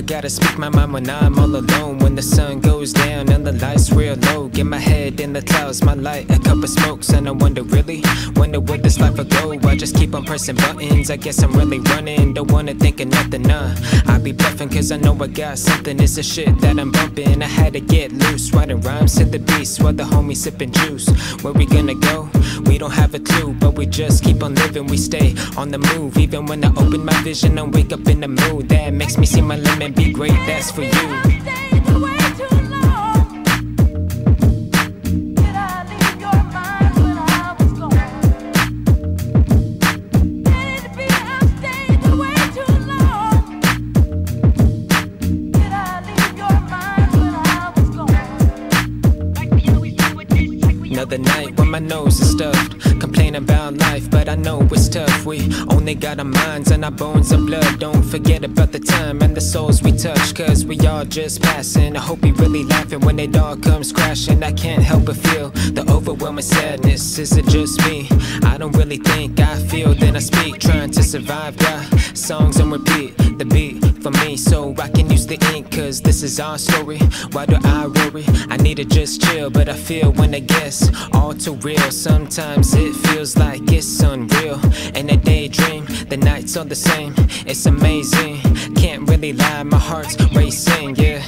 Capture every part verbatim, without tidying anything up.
gotta speak my mind when I'm all alone. When the sun goes down and the lights real low, get my head in the clouds, my light, a cup of smokes. And I wonder really, wonder where this life will go. I just keep on pressing buttons, I guess I'm really running. Don't wanna think of nothing, nah. I be bluffing cause I know I got something. It's the shit that I'm bumping, I had to get loose. Writing rhymes to the beast while the homies sipping juice. Where we gonna go? We don't have a clue, but we just keep on living. We stay on the move, even when I open my vision and wake up in the mood. That makes me see my limit, be great, that's for you. Another night when my nose is stuffed, complain about life, but I know it's tough. We only got our minds and our bones and blood. Don't forget about the time and the souls we touch, cause we all just passing. I hope you really laughing when it all comes crashing. I can't help but feel the overwhelming sadness. Is it just me? I don't really think I feel, then I speak, trying to survive. Got songs on repeat, the beat for me, so I can use the ink, cause this is our story. Why do I worry? I need to just chill, but I feel when I guess all too real. Sometimes it feels like it's unreal. In a daydream, the nights are the same. It's amazing, can't really lie, my heart's racing, yeah.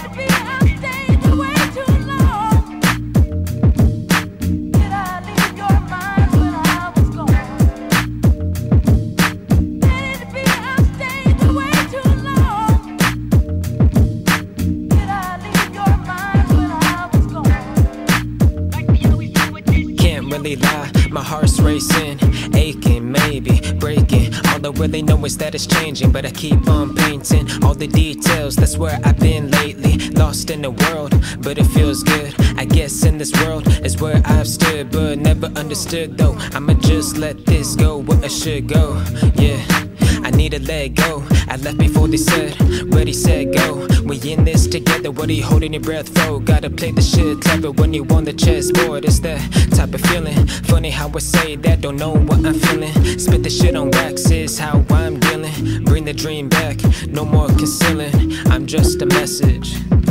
Really lie, my heart's racing, aching, maybe breaking. All I really know is that it's changing, but I keep on painting all the details. That's where I've been lately, lost in the world, but it feels good. I guess in this world is where I've stood, but never understood though. I'ma just let this go where I should go, yeah. I need to let go. I left before they said, ready, set, go. We in this together, what are you holding your breath for? Gotta play the shit clever when you on the chessboard. It's that type of feeling. Funny how I say that, don't know what I'm feeling. Spit the shit on wax is how I'm dealing. Bring the dream back, no more concealing. I'm just a message.